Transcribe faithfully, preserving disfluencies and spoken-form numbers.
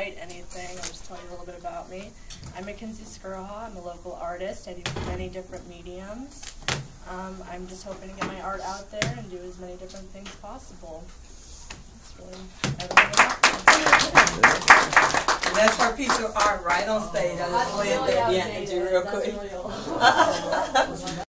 write anything. I'll just tell you a little bit about me. I'm Mckenzie. I'm a local artist. I do many different mediums. Um, I'm just hoping to get my art out there and do as many different things possible. That's really everything about And that's her piece of art right on stage. I just went there, yeah, and do real quick.